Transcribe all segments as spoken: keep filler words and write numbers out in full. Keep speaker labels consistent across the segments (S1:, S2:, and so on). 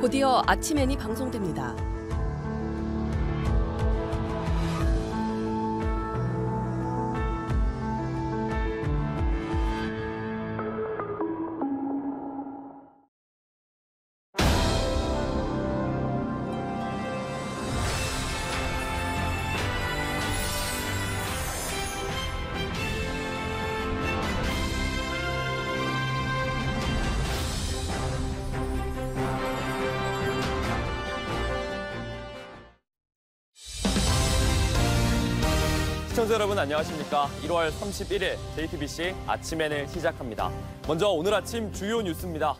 S1: 곧이어 아침엔이 방송됩니다.
S2: 시청자 여러분 안녕하십니까? 일월 삼십일일 제이티비씨 아침엔을 시작합니다. 먼저 오늘 아침 주요 뉴스입니다.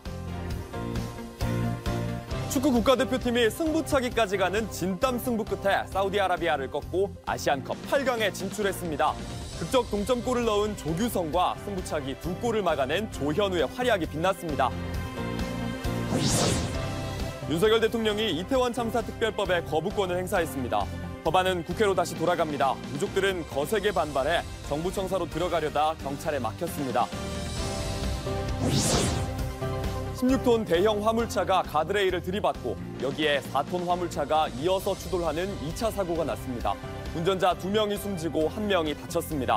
S2: 축구 국가대표팀이 승부차기까지 가는 진땀 승부 끝에 사우디아라비아를 꺾고 아시안컵 팔 강에 진출했습니다. 극적 동점골을 넣은 조규성과 승부차기 두 골을 막아낸 조현우의 활약이 빛났습니다. 윤석열 대통령이 이태원 참사 특별법에 거부권을 행사했습니다. 법안은 국회로 다시 돌아갑니다. 유족들은 거세게 반발해 정부 청사로 들어가려다 경찰에 막혔습니다. 십육 톤 대형 화물차가 가드레일을 들이받고 여기에 사 톤 화물차가 이어서 추돌하는 이 차 사고가 났습니다. 운전자 두 명이 숨지고 한 명이 다쳤습니다.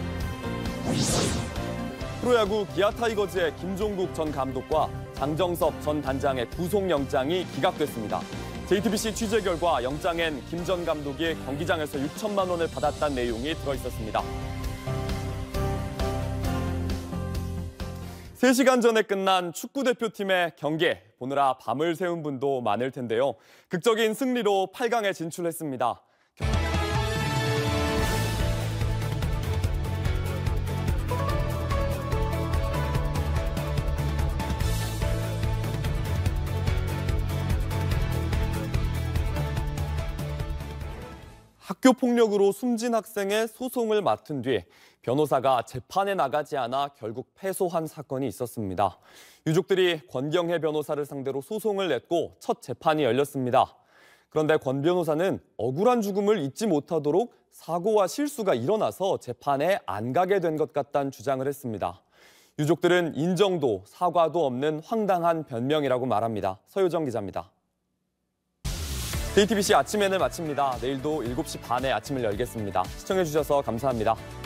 S2: 프로야구 기아 타이거즈의 김종국 전 감독과 장정섭 전 단장의 구속영장이 기각됐습니다. 제이티비씨 취재 결과 영장엔 김 전 감독이 경기장에서 육천만 원을 받았다는 내용이 들어있었습니다. 세 시간 전에 끝난 축구대표팀의 경기 보느라 밤을 새운 분도 많을 텐데요. 극적인 승리로 팔 강에 진출했습니다. 학교 폭력으로 숨진 학생의 소송을 맡은 뒤 변호사가 재판에 나가지 않아 결국 패소한 사건이 있었습니다. 유족들이 권경혜 변호사를 상대로 소송을 냈고 첫 재판이 열렸습니다. 그런데 권 변호사는 억울한 죽음을 잊지 못하도록 사고와 실수가 일어나서 재판에 안 가게 된 것 같다는 주장을 했습니다. 유족들은 인정도 사과도 없는 황당한 변명이라고 말합니다. 서효정 기자입니다. 제이티비씨 아침엔을 마칩니다. 내일도 일곱 시 반에 아침을 열겠습니다. 시청해주셔서 감사합니다.